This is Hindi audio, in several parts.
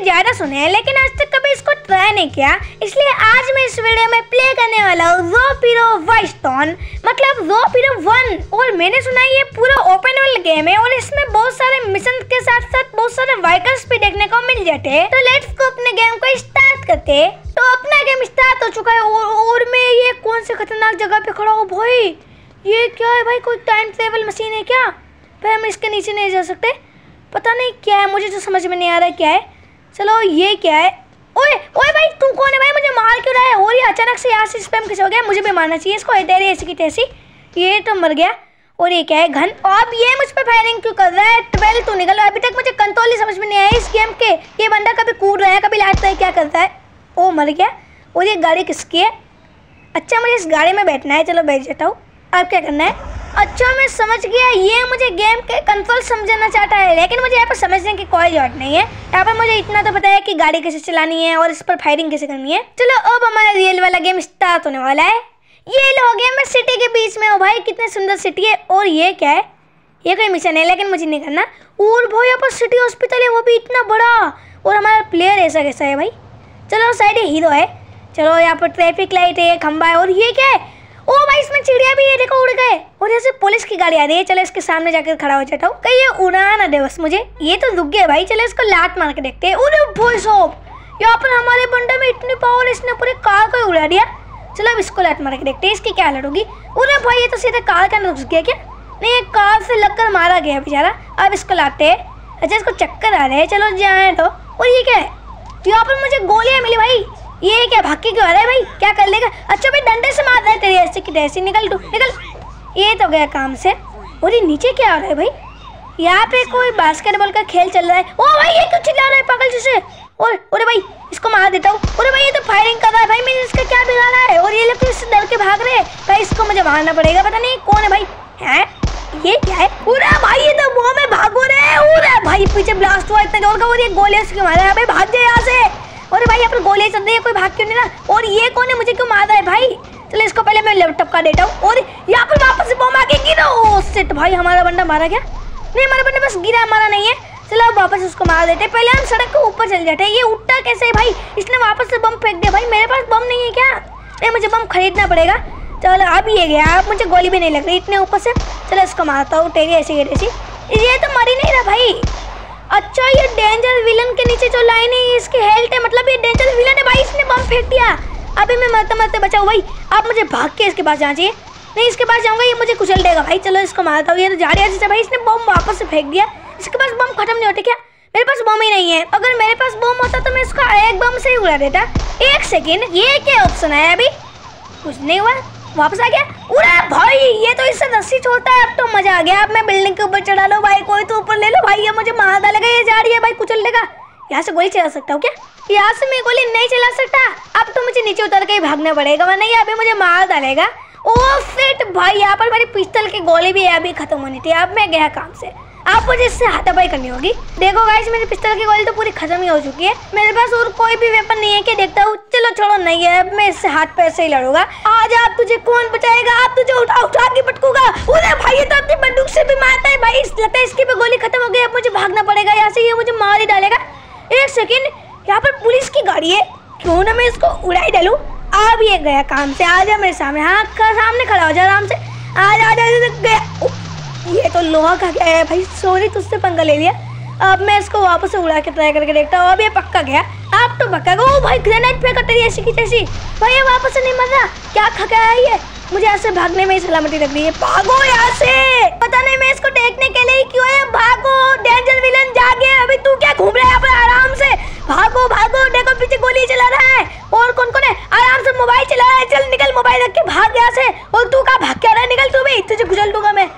ज्यादा सुने हैं लेकिन आज तक कभी इसको ट्राई नहीं किया, इसलिए आज मैं इस वीडियो में प्ले करने वाला हूँ ज़ोपीरो वाइल्डस्टोन, मतलब ज़ोपीरो 1। और मैंने सुना है ये पूरा ओपन वर्ल्ड गेम है और इसमें बहुत सारे मिशन के साथ साथ बहुत सारे व्हीकल्स भी देखने को मिल जाते हैं। तो लेट्स को अपने गेम को स्टार्ट करते हैं। तो अपना गेम स्टार्ट हो चुका है और मैं ये कौन सी खतरनाक जगह पे खड़ा हूँ भाई। ये क्या है भाई, कोई टाइम ट्रेवल मशीन है क्या? फिर हम इसके नीचे नहीं जा सकते, पता नहीं क्या है, मुझे तो समझ में नहीं आ रहा है क्या है। चलो ये क्या है? ओए ओए भाई तू कौन है भाई, मुझे मार क्यों रहा है? और ये अचानक से यहाँ से स्पैम कैसे हो गया? मुझे भी मारना चाहिए इसको, तेरी ऐसी की तैसी। ये तो मर गया। और ये क्या है? घन। अब ये मुझ पर फायरिंग क्यों कर रहा है? 12 तू निकल। अभी तक मुझे कंट्रोल ही समझ में नहीं आया इस गेम के। ये बंदा कभी कूद रहा है कभी लाटता है, क्या करता है? ओ मर गया। और ये गाड़ी किसकी है? अच्छा मुझे इस गाड़ी में बैठना है, चलो बैठ जाता हूँ। अब क्या करना है? अच्छा मैं समझ गया, ये मुझे गेम के कंट्रोल समझना चाहता है, लेकिन मुझे यहाँ पर समझने की कोई जरूरत नहीं है। यहाँ पर मुझे इतना तो पता है कि गाड़ी कैसे चलानी है और इस पर फायरिंग कैसे करनी है। चलो अब हमारा रियल वाला गेम स्टार्ट होने वाला है। ये लोग हैं, मैं सिटी के बीच में हूँ भाई, कितनी सुंदर सिटी है। और ये क्या है? ये कोई मिशन है लेकिन मुझे नहीं करना। और भाई यहाँ पर सिटी हॉस्पिटल है, वो भी इतना बड़ा। और हमारा प्लेयर ऐसा कैसा है भाई? चलो साइड हीरो है। चलो यहाँ पर ट्रैफिक लाइट है, खंबा है। और ये क्या है? ओ भाई इसमें चिड़िया भी है, देखो उड़ गए। और जैसे पुलिस की गाड़ी आ रही है, चलो इसके सामने जाकर खड़ा हो जाता हूँ, कहीं ये उड़ा ना दे बस मुझे। ये तो रुक गया भाई, चलो इसको लात मार के देखते हैं। अरे भाई साहब यहाँ पर हमारे बंदे में इतनी पावर, इसने पूरी कार को उड़ा दिया। चलो अब इसको लात मार के देखते हैं इसकी क्या हालत होगी। अरे भाई ये तो सीधे कार के अंदर घुस गया क्या? नहीं, कार से लगकर मारा गया बेचारा। अब इसको लाते हैं। अच्छा इसको चक्कर आ रहे हैं, चलो जाए तो। और ये क्या है? यहाँ पर मुझे गोलियाँ मिली भाई। ये क्या भाग के क्यों आ रहा है भाई, क्या कर लेगा? अच्छा भाई डंडे से मार रहा है तेरी ऐसे की तैसी। निकल तू निकल। ये तो गया काम से। और ये नीचे क्या आ रहा है भाई? यहाँ पे कोई बास्केटबॉल का खेल चल रहा है। ओ भाई ये क्यों चिल्ला रहा है पागल जैसे? और अरे भाई इसको मार देता हूँ। अरे भाई ये तो फायरिंग कर रहा है भाई, मैंने इसका क्या बिगाड़ा है? और ये लोग तो इससे डर के भाग रहे हैं भाई, इसको मुझे मारना पड़ेगा। पता नहीं कौन है भाई। हैं ये क्या है? पूरा भाई ये तो वो में भागो रहे। पूरा भाई पीछे ब्लास्ट हुआ इतना जोर का, और ये गोले से मारा है भाई, भाग जाए यहाँ से। अरे भाई यहाँ पर गोलियां चल रही है, कोई भाग क्यों नहीं रहा? और ये कौन है, मुझे क्यों मार रहा है भाई? चलो इसको पहले मैं लैपटॉप का देता हूँ। और यहाँ पर वापस से बम आके गिरा। ओह शिट भाई हमारा बंदा मारा गया। नहीं हमारा बंदा बस गिरा, मारा नहीं है। चलो अब वापस उसको मार देते हैं। पहले हम सड़क के ऊपर चल जाते हैं। ये उठता कैसे है भाई? इसने वापस से बम फेंक दिया भाई, मेरे पास बम नहीं है क्या? नहीं मुझे बम खरीदना पड़ेगा। चलो अब ये गया, अब मुझे गोली भी नहीं लग रही इतने ऊपर से। चलो इसको मारता हूँ तेरी ऐसी ऐसी। ये तो मर ही नहीं रहा भाई। अच्छा ये डेंजर विलन के नीचे जो लाइन है इसकी हेल्थ है, मतलब ये डेंजर विलन है भाई, इसने बम फेंक दिया। अभी मैं मरते मरते बचाऊँ भाई। अब मुझे भाग के इसके पास जाना चाहिए। नहीं इसके पास जाऊंगा ये मुझे कुचल देगा भाई। चलो इसको मारता हूँ। ये तो जा रहा है भाई, इसने बम वापस से फेंक दिया। इसके पास बम खत्म नहीं होते क्या? मेरे पास बम ही नहीं है। अगर मेरे पास बम होता तो मैं इसको एक बम से ही उड़ा देता। एक सेकेंड, ये क्या ऑप्शन है? अभी कुछ नहीं हुआ, वापस आ गया। उड़ा भाई, ये तो इससे रस्सी छोड़ता है। अब तो मजा आ गया। अब मैं बिल्डिंग के ऊपर चढ़ा लो भाई, कोई तो ऊपर ले लो भाई। ये मुझे मार डालेगा, ये जा रही है भाई, कुचल देगा। यहाँ से गोली चला सकता हूँ क्या? यहाँ से मैं गोली नहीं चला सकता। अब तो मुझे नीचे उतर के ही भागना पड़ेगा, वरना ये अभी मुझे मार डालेगा। ओह शिट भाई यहाँ पर मेरी पिस्टल की गोली भी अभी खत्म होनी थी। अब मैं गया काम से, आप मुझे इससे हाथापाई करनी होगी। देखो गाइस मेरी पिस्टल की गोली तो पूरी खत्म ही हो चुकी है, मेरे पास और कोई भी वेपन नहीं है कि देखता हूँ। चलो छोड़ो, नहीं है अब मैं इससे हाथ पैर से ही लड़ूंगा। आज आप तुझे कौन बचाएगा? आप तुझे उठा के पटकूंगा। अरे भाई ये तो अपनी बंदूक से भी मारता है भाई। लगता है इसकी भी गोली खत्म हो गई, अब मुझे भागना पड़ेगा यहाँ से, ये मुझे मार ही डालेगा। एक सेकेंड, यहाँ पर पुलिस की गाड़ी है, क्यों ना मैं इसको उड़ाई डालूं। अब ये गया काम से। आ जा मेरे सामने, हाँ सामने खड़ा हो जा आराम से। आ जा गया। ये तो लोहा का क्या है भाई, सॉरी तुझसे पंगा ले लिया। अब मैं इसको वापस से उड़ा के ट्राई करके देखता हूँ। अब ये पक्का गया, अब तो पक्का गया। ओ भाई ग्रेनेड फेंक तेरी ऐसी की तैसी भाई, ये वापस से नहीं मर रहा। क्या खा है ये? मुझे यहाँ से भागने में ही सलामती लग रही है। भागो यहाँ से, पता नहीं मैं इसको देखने के लिए क्यों है। भागो, डेंजर विलन जागे। अभी तू क्या घूम रहा है यहाँ पर? आराम से भागो भागो। देखो पीछे गोली चला रहा है। और कौन कौन है? आराम से मोबाइल चला रहा है। चल निकल, मोबाइल रख के भाग यहाँ से। और तू कहाँ भाग के आ रहा है? निकल तू भी, तुझे कुचल दूंगा मैं।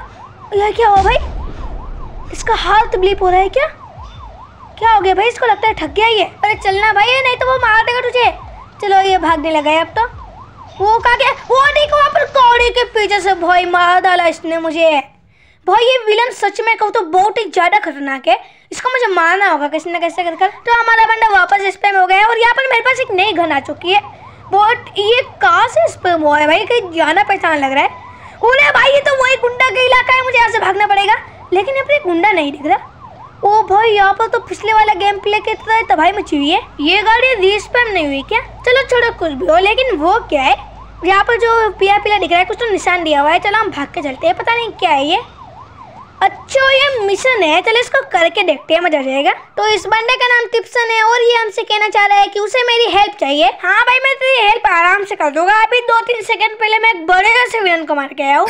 यह क्या हुआ भाई? इसका हाथ ब्लीप हो रहा है क्या? क्या हो गया भाई? इसको लगता है थक गया ये। अरे चलना भाई, नहीं तो वो मार देगा तुझे। चलो ये भागने लगा है अब तो। वो कहाँ गया? वो देखो वहाँ पर कौड़ी के पीछे से भाई मार डाला इसने मुझे। भाई ये विलन सच में कहूँ तो बहुत ही ज्यादा खतरनाक है, इसको मुझे मारना होगा किसी न कैसे कर। तो हमारा बंदा वापस स्पैम हो गया है और यहाँ पर मेरे पास एक नई गन आ चुकी है। बहुत ये कहाँ से स्पैम हुआ है भाई? कहीं जाना पहचान लग रहा है। अरे भाई ये तो वही गुंडा का इलाका है, मुझे यहाँ से भागना पड़ेगा। लेकिन यहाँ पर एक गुंडा नहीं दिख रहा। ओ भाई यहाँ पर तो पिछले वाला गेम प्ले की तरह तबाही मची हुई है। ये गाड़ी रीस्पैम नहीं हुई क्या? चलो छोड़ो कुछ भी हो, लेकिन वो क्या है यहाँ पर जो पीला पीला दिख रहा है, कुछ तो निशान दिया हुआ है। चलो हम भाग के चलते हैं, पता नहीं क्या है ये। अच्छा ये मिशन है, चलो इसको करके देखते हैं, मजा आ जाएगा। तो इस बंदे का नाम टिप्सन है और ये हमसे कहना चाह रहा है कि उसे मेरी हेल्प चाहिए। हाँ भाई मैं तेरी हेल्प आराम से कर दूंगा। अभी 2-3 सेकंड पहले मैं एक बड़े से विलन को मार के आया हूँ।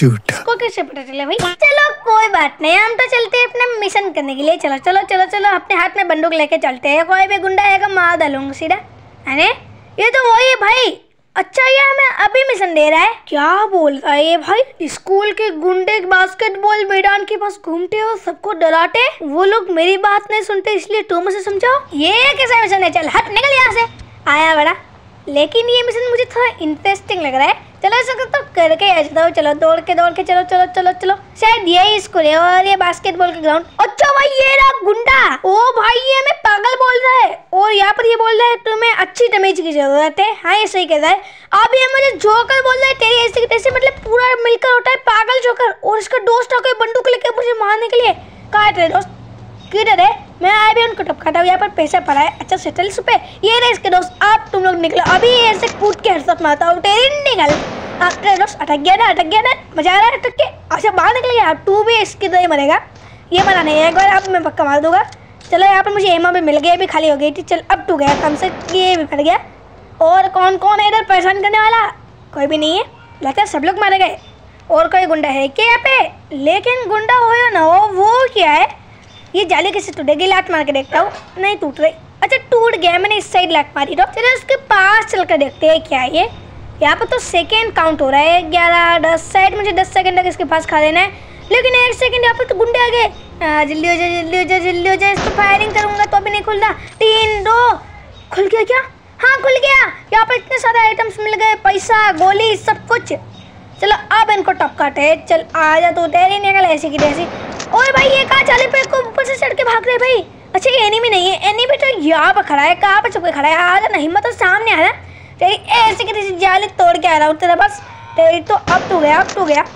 को कैसे पता चले भाई? चलो कोई बात नहीं, हम तो चलते हैं अपना मिशन करने के लिए। चलो चलो चलो चलो अपने हाथ में बंदूक लेके चलते हैं। कोई भी गुंडा आएगा मार डालूंगा सीधा। अरे ये तो वही है भाई। अच्छा ये हमें अभी मिशन दे रहा है। क्या बोल रहा है ये भाई? स्कूल के गुंडे बास्केटबॉल मैदान के पास घूमते हो, सबको डराते, वो लोग मेरी बात नहीं सुनते, इसलिए तुम मुझे समझाओ। ये कैसा मिशन है? चल हट निकल यहाँ से। आया बड़ा, लेकिन ये मिशन मुझे थोड़ा इंटरेस्टिंग लग रहा है। चलो ऐसा तो करके आ जाता हूँ। चलो दौड़ के चलो चलो चलो चलो। शायद यही स्कूल है और ये बास्केटबॉल का ग्राउंड। अच्छा भाई ये रहा गुंडा। ओ भाई ये हमें पागल बोल रहा है और यहाँ पर ये बोल रहा है तुम्हें अच्छी डैमेज की जरूरत है। हाँ ये सही कह रहा है। अब ये मुझे जोकर बोल रहा है तेरी ऐसी तैसी, मतलब पूरा मिलकर होता है पागल जोकर। और इसका दोस्त आके बंदूक लेके मुझे मारने के लिए। कहाँ है तेरे दोस्त? किधर है? मैं आया भी उनको टपकाता हूँ। यहाँ पर पैसा पड़ा है। अच्छा सेटल पे ये रहे इसके दोस्त। आप तुम लोग निकलो, अभी ऐसे कूद के हरसत मारता हूँ। तेरी निकल। तेरे दोस्त अटक गया ना मजा आ रहा है अटक के। अच्छा बाहर निकल गया। तू भी इसकी तरह मरेगा। ये मरा नहीं है, एक बार आप मैं पक्का मार दूंगा। चलो यहाँ पर मुझे एमा भी मिल गया, भी खाली हो गई थी। चल अब तू गया कम से, ये भी मर गया। और कौन कौन है इधर परेशान करने वाला? कोई भी नहीं है, लगता है सब लोग मारे गए। और कोई गुंडा है क्या यहाँ पे? लेकिन गुंडा हो या ना हो, वो क्या है? ये जाली कैसे टूटेगी? लात मार के देखता हूँ। नहीं टूट रही। अच्छा टूट गया, मैंने इस साइड लात मारी। तो चलो उसके पास चल कर देखते हैं क्या है ये। यहाँ पर तो सेकेंड काउंट हो रहा है 11, 10। शायद मुझे 10 सेकंड तक इसके पास खा लेना है, लेकिन 1 सेकंड यहाँ पर तो गुंडे आ गए। जल्दी हो जाए जल्दी हो जाए जल्दी हो जाए। इसको फायरिंग करूंगा तो अभी नहीं खुल रहा। 3, 2 खुल गया क्या? हाँ खुल गया। यहाँ पर इतने सारे आइटम्स मिल गए, पैसा गोली सब कुछ। चलो अब इनको टपकाते। चल आ जा तू, तेरी निकल ऐसी की तैसी। और भाई ये कहाँ चाले पे को ऊपर से चढ़ के भाग रहे भाई? अच्छा ये एनिमी नहीं है, एनिमी तो यहाँ पर खड़ा है। कहाँ पर छुप के खड़ा है? आ जा, हिम्मत तो सामने आ रहा। तेरी ऐसे की तैसी जाली तोड़ के आ रहा हूँ तेरा बस। तेरी तो अब तू गया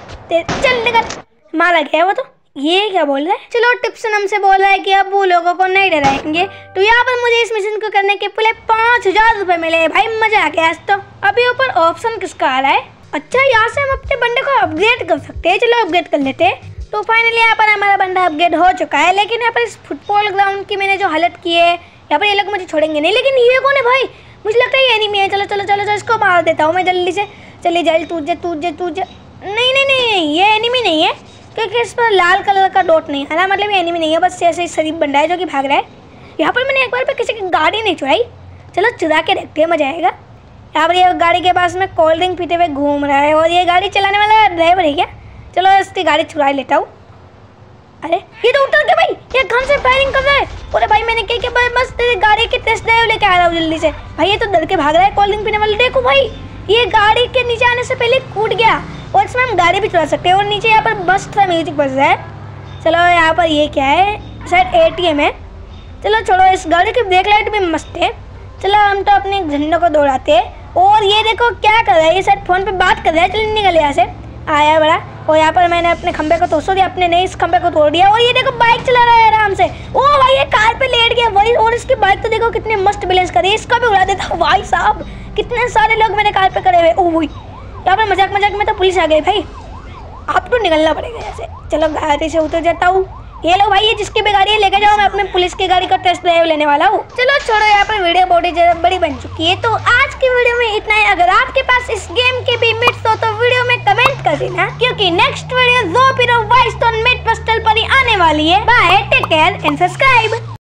चल निकल। मारा गया वो तो। ये क्या बोल रहा है? चलो टिप्सन हमसे बोल रहा है कि अब वो लोगों को नहीं डराएंगे। तो यहाँ पर मुझे इस मिशन को करने के पहले 5000 रुपए मिले भाई। मजा आ गया आज तो। अभी ऊपर ऑप्शन किसका आ रहा है? अच्छा यहाँ से हम अपने बंदे को अपग्रेड कर सकते हैं। चलो अपग्रेड कर लेते हैं। तो फाइनली यहाँ पर हमारा बंदा अपग्रेड हो चुका है। लेकिन यहाँ पर इस फुटबॉल ग्राउंड की मैंने जो हालत की है, यहाँ पर ये लोग मुझे छोड़ेंगे नहीं। लेकिन ये कौन है भाई? मुझे लगता है ये एनिमी है। चलो चलो चलो चलो इसको मार देता हूँ मैं जल्दी से। चलिए जल्दी टूट जा। नहीं ये एनिमी नहीं है, क्योंकि इस पर लाल कलर का डॉट नहीं है ना, मतलब ये एनिमी नहीं है, बस ऐसे ही शरीफ बंदा है जो कि भाग रहा है। यहाँ पर मैंने एक बार पे किसी की गाड़ी नहीं चुराई। चलो चुरा के देखते हैं, मजा आएगा। यहाँ पर ये गाड़ी के पास में कोल्ड ड्रिंक पीते हुए घूम रहा है और ये गाड़ी चलाने वाला ड्राइवर है क्या? चलो इसकी गाड़ी चुरा लेता हूँ। अरे ये तो उतर के भाई, ये गन से फायरिंग कर रहा है। अरे भाई मैंने क्या बस तेरी गाड़ी की टेस्ट ड्राइव लेके आ रहा हूँ जल्दी से। भाई ये तो डर के भाग रहा है कोल्ड ड्रिंक पीने वाला। देखो भाई ये गाड़ी के नीचे आने से पहले कूद गया। और इसमें हम गाड़ी भी चला सकते हैं। और नीचे यहाँ पर मस्त सा म्यूजिक बज रहा है। चलो यहाँ पर ये क्या है? शायद ATM है। चलो छोड़ो, इस गाड़ी की ब्रेक लाइट भी मस्त है। चलो हम तो अपने झंडे को दौड़ाते हैं। और ये देखो क्या कर रहा है, ये शायद फोन पे बात कर रहा है। चलो निकल यहाँ से। आया बड़ा। और यहाँ पर मैंने अपने खंबे को तोड़ दिया, अपने नहीं इस खंबे को तोड़ दिया। और ये देखो बाइक चला रहा है आराम से। ओ भाई ये कार पे लेट गया वही। और इसकी बाइक तो देखो कितनी मस्त बैलेंस कर रही है। इसका भी उड़ा देता हूँ भाई साहब। कितने सारे लोग मेरे कार पे खड़े हुए। ओ भाई यहाँ पर मजाक में तो पुलिस आ गई भाई। आपको निकलना पड़ेगा ऐसे। चलो गाड़ी से उतर जाता हूँ। ये लो भाई, ये जिसकी भी गाड़ी है लेके जाओ, मैं अपने पुलिस की गाड़ी का टेस्ट ड्राइव लेने वाला हूँ। चलो छोड़ो, यहाँ पर वीडियो बहुत ही ज्यादा बड़ी बन चुकी है, तो आज की वीडियो में इतना ही। अगर आपके पास इस गेम के भी मिट्स हो तो वीडियो में कमेंट कर देना, क्योंकि नेक्स्ट वीडियो ज़ोपीरो वाइल्डस्टोन मिड पिस्टल पर ही आने वाली है। Bye, take care and subscribe.